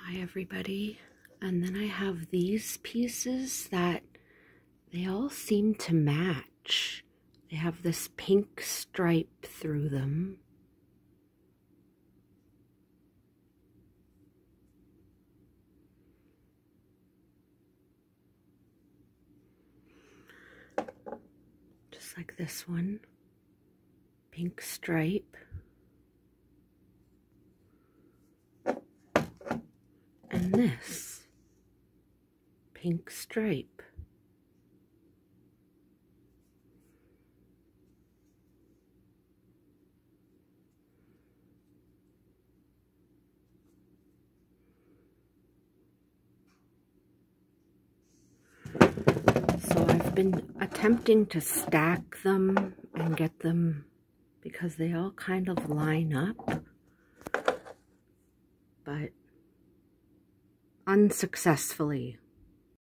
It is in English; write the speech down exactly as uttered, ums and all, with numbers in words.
Hi everybody, and then I have these pieces that they all seem to match. They have this pink stripe through them. Just like this one, pink stripe. And this, pink stripe. So I've been attempting to stack them and get them because they all kind of line up, but unsuccessfully.